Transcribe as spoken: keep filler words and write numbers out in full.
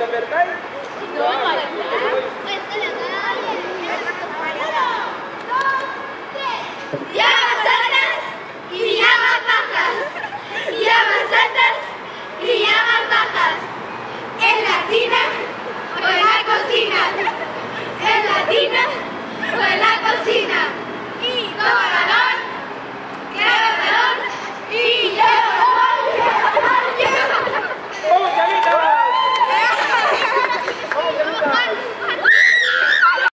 ¿Eso verdad? No, ¿verdad? Llamas altas y llamas bajas, llamas altas y llamas bajas, en la tina o en la cocina, en la tina o en la cocina, y toda la noche.